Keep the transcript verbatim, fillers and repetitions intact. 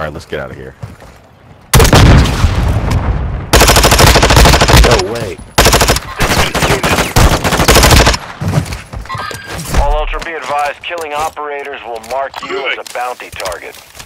Alright, let's get out of here. No way. All Ultra, be advised, killing operators will mark you as a bounty target.